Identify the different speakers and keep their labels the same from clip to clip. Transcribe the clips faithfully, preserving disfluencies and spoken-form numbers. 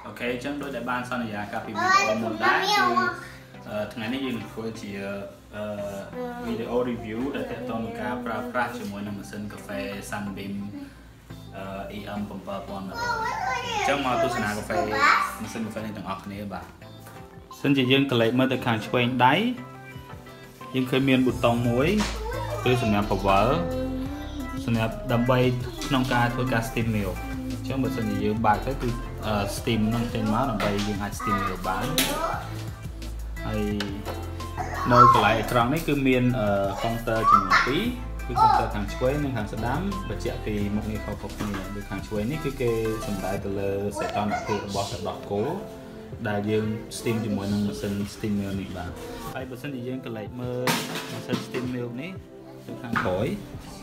Speaker 1: ok chẳng đối đại ban sau này là các video một đá thì thằng nàyយើងធ្វើជា video review ដែលទាក់ទងនឹងការប្រើប្រាស់ជាមួយនឹងម៉ាស៊ីនកាហ្វេ Sunbeam អ៊ី អឹម bảy nghìn một trăm អញ្ចឹងមកទស្សនាកាហ្វេម៉ាស៊ីនកាហ្វេនេះទាំងអស់គ្នាបាទសិនជាយើងកលេចមើលទៅខាងឆ្វេងដៃយើងឃើញមានប៊ូតុងមួយគឺសម្រាប់ power សម្រាប់ដើម្បីក្នុងការធ្វើការ steam milk អញ្ចឹងបើសិនជាយើងបើកទៅគឺ steam នឹងចេញមកដើម្បីយើងអាច steam milk បានហើយនៅកន្លែងអេក្រង់នេះគឺមានកុងទ័រចំនួនពីរគឺកុងទ័រខាងឆ្វេងនិងខាងស្ដាំបញ្ជាក់ពីមុខងារខុសៗគ្នាដូចខាងឆ្វេងនេះគឺគេសំដៅទៅលើសីតុណ្ហភាពរបស់ទឹកដោះគោដែលយើង steam ជាមួយនឹងម៉ាស៊ីន steam milk នេះបាទហើយបើសិនជាយើងកន្លែងមើលម៉ាស៊ីន steam milk នេះទៅខាងក្រោយ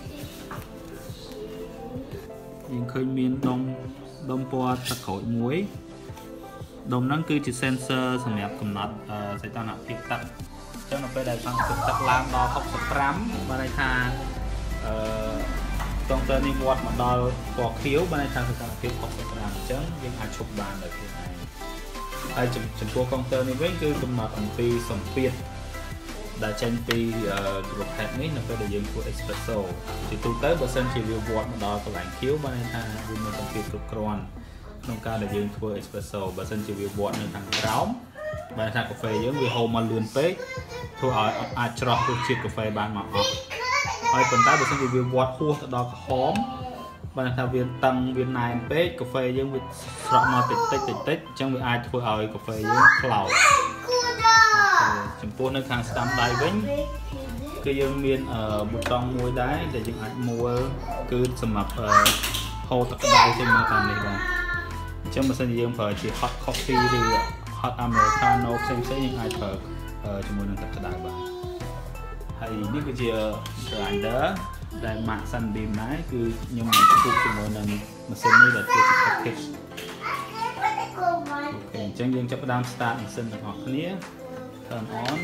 Speaker 1: យើងឃើញមានដុំដុំពណ៌ទឹកក្រូចមួយដុំហ្នឹងគឺជា sensor សម្រាប់កំណត់សីតុណ្ហភាពទឹកអញ្ចឹងនៅពេលដែលសីតុណ្ហភាពទឹកឡើងដល់ហុកសិបប្រាំបានន័យថាអឺកុងទ័រនេះវត្តមកដល់ពណ៌ខៀវបានន័យថាសីតុណ្ហភាពហុកសិបប្រាំអញ្ចឹងយើងអាចឈប់បានដោយខ្លួនឯងហើយចំពោះកុងទ័រនេះវិញគឺកំណត់អំពីសម្ពាធដែលចេញពីក្របខេតនេះនៅពេលដែលយើងធ្វើ espresso ជាទូទៅបើសិនជាវាវត្តមកដល់កន្លែងខៀវបានន័យថាវាមានសម្ពាធគ្រប់គ្រាន់ក្នុងការដែលយើងធ្វើ espresso បើសិនជាវាវត្តនៅខាងក្រោមបានថាកាហ្វេយើងវាហូរមកលឿនពេកធ្វើឲ្យអាចច្រោះរសជាតិកាហ្វេបានមកអស់ហើយប៉ុន្តែបើសិនជាវាវត្តហួសទៅដល់ក្រហមបានថាវាតឹងវាណែនពេកកាហ្វេយើងវាស្រក់មកតិចតិចតិចតិចអញ្ចឹងវាអាចធ្វើឲ្យកាហ្វេយើងខ្លោចចំពោះនៅខាងស្ដាំដៃវិញគឺយើងមានប៊ូតុងមួយដែរដែលយើងអាចមួលគឺសម្រាប់ហូរទឹកក្តៅចេញមកតាមនេះបាទអញ្ចឹងបើសិនជាយើងប្រើជា hot coffee ឬ hot americano ផ្សេងផ្សេងយើងអាចប្រើជាមួយនឹងទឹកក្តៅបាទហើយនេះគឺជា grinder ដែល Max Sunbeam ដែរគឺខ្ញុំនឹងជួបជាមួយនឹងម៉ាស៊ីននេះដែលធ្វើជា package អូខេអញ្ចឹងយើងចាប់ផ្ដើម start ម៉ាស៊ីនទាំងអស់គ្នា turn on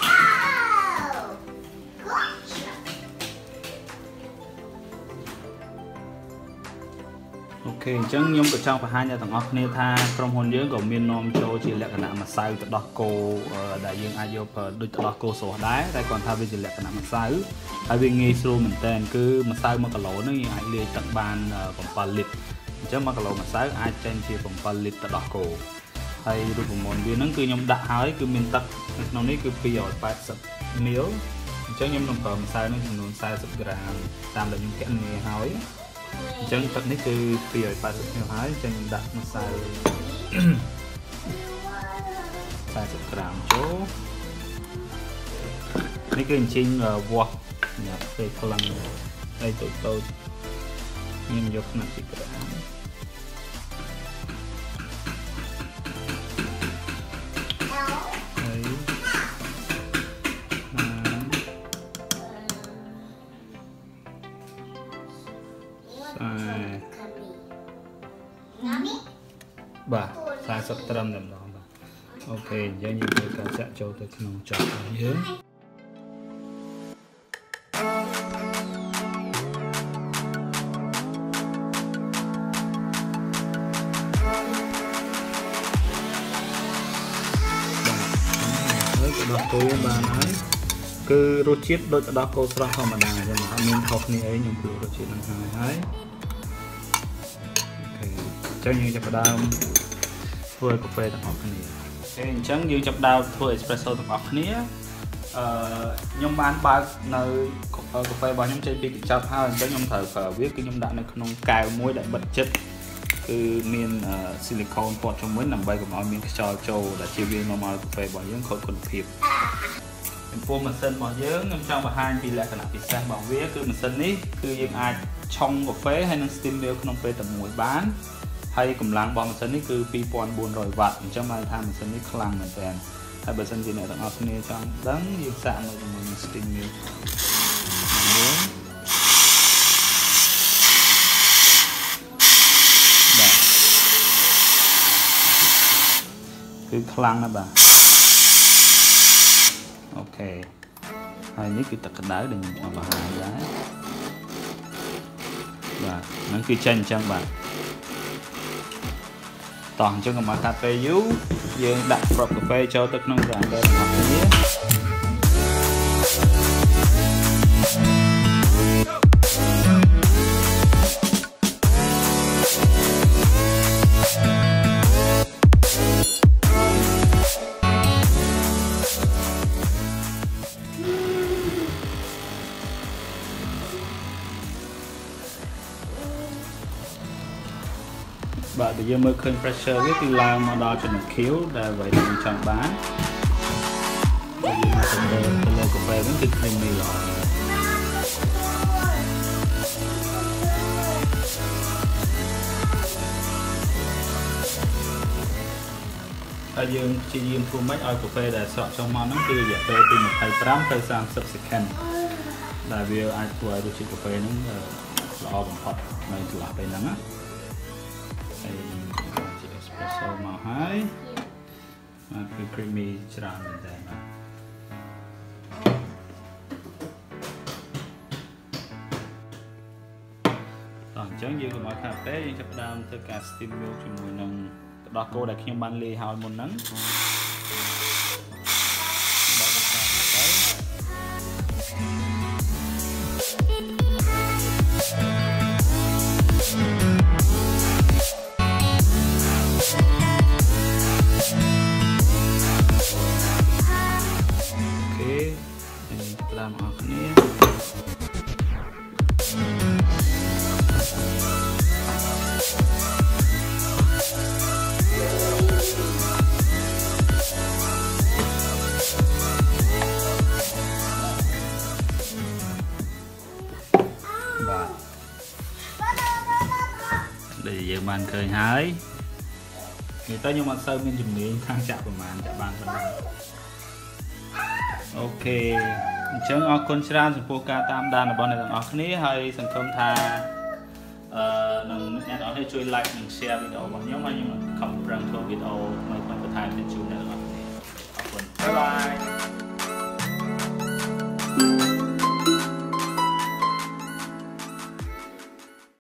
Speaker 1: អូខេអញ្ចឹងខ្ញុំក៏ចង់បង្ហាញដល់ទាំងអស់គ្នាថាក្រុមហ៊ុនយើងក៏មាននាំចូលជាលក្ខណៈម្សៅទឹកដោះគោដែលយើងអាចយកដូចទឹកដោះគោស្រស់ដែរតែគាត់ថាវាជាលក្ខណៈម្សៅហើយវាងាយស្រួលមែនតើគឺម្សៅមួយគីឡូហ្នឹងយើងអាចលាយទឹកបានbảyលីត្រអញ្ចឹងមួយគីឡូម្សៅអាចចេញជាbảyលីត្រទឹកដោះគោហើយរូបមន្តវាហ្នឹងគឺខ្ញុំដាក់ហើយគឺមានទឹកនៅក្នុងនេះគឺពីររយ八十មីលអញ្ចឹងខ្ញុំនឹងប្រើម្សៅនេះចំនួន四十ក្រាមតាមដែលខ្ញុំគណនាហើយអញ្ចឹងទឹកនេះគឺពីររយ八十មីលហើយអញ្ចឹងខ្ញុំដាក់ម្សៅ四十ក្រាមចូលនេះគឺអញ្ចឹងវាស់សម្រាប់ពេលខ្លាំងហើយតូចតូចខ្ញុំយកខ្នាតពីក្រាមបាទสี่สิบត្រឹមតែម្ដងបាទអូខេអញ្ចឹងយើងធ្វើការចាក់ចូលទៅក្នុងចុងរបស់យើងបាទហើយទឹកដោះគោបានហើយគឺរសជាតិដូចទឹកដោះគោស្រស់ធម្មតាអញ្ចឹងអត់មានខុសគ្នាអីខ្ញុំព្រោះរសជាតិហ្នឹងហើយហើយអញ្ចឹងយើងចាប់ផ្ដើមធ្វើកាហ្វេទាំងអស់គ្នាអូខេអញ្ចឹងយើងចាប់ផ្ដើមធ្វើ espresso ទាំងអស់គ្នាអឺខ្ញុំបានបើកនៅកាហ្វេរបស់ខ្ញុំចេញពីកញ្ចប់ហើយអញ្ចឹងខ្ញុំត្រូវប្រើវាគឺខ្ញុំដាក់នៅក្នុងកែវមួយដែលបិទជិតគឺមាន silicone ព័ទ្ធជុំវិញដើម្បីកុំឲ្យមានខ្យល់ចូលដែលជាវានាំឲ្យកាហ្វេរបស់យើងខូចគុណភាពចំពោះម៉ាស៊ីនរបស់យើងខ្ញុំចង់បង្ហាញពីលក្ខណៈពិសេសរបស់វាគឺម៉ាស៊ីននេះគឺយើងអាចឆុងកាហ្វេហើយនឹង steam milk ក្នុងពេលតែមួយបានហើយកម្លាំងរបស់ម៉ាស៊ីននេះគឺពីរពាន់បួនរយវ៉ាត់អញ្ចឹងបានថាម៉ាស៊ីននេះខ្លាំងមែនទែនហើយបើសិនជាអ្នកទាំងអស់គ្នាចង់ដឹងយើងសាកមើលជាមួយនឹង steam milk បាទគឺខ្លាំងណាស់បាទអូខេហើយនេះគឺទឹកក្តៅដែលខ្ញុំបង្ហាញដែរបាទហ្នឹងគឺចេញអញ្ចឹងបាទតតោះអញ្ចឹងកុំឲ្យខាត់ពេលយូរយើងដាក់គ្រាប់កាហ្វេចូលទៅក្នុង grinder របស់គ្នាបាទយើងមើលឃើញ pressure វាគឺឡើងមកដល់ចំណុច Q ដែលអ្វីដែលយើងចង់បានហើយយើងមកទៅលើកាហ្វេវិញគឺ creamy ល្អហើយយើងព្យាយាមធ្វើម៉េចឲ្យកាហ្វេដែលស្រក់ចុះមកហ្នឹងគឺរយៈពេលពីยี่สิบห้าទៅสามสิบ second ដែលវាអាចធ្វើឲ្យរសជាតិកាហ្វេហ្នឹងល្អបំផុតនៅចន្លោះពេលហ្នឹងណាហើយជា espresso មកហើយមកគឺ creamy ច្រើនមែនតើបាទតោះអញ្ចឹងយើងកុំឲ្យខាតពេកយើងចាប់ផ្ដើមធ្វើការ steam milk ជាមួយនឹងទឹកដោះគោដែលខ្ញុំបានលាយហើយមុនហ្នឹងដែលយើងបានឃើញហើយនិយាយទៅខ្ញុំអត់សូវមានជំនាញខាងចាក់ប្រមាណចាក់បានប៉ុណ្ណឹងអូខេអញ្ចឹងអរគុណច្រើនចំពោះការតាមដានរបស់អ្នកទាំងអស់គ្នាហើយសង្ឃឹមថាអឺនឹងអ្នកទាំងអស់គ្នាជួយ like និង share វីដេអូរបស់ខ្ញុំហើយខ្ញុំខំប្រឹងធ្វើវីដេអូថ្មីៗបន្ថែមទៀតជូនអ្នកទាំងអស់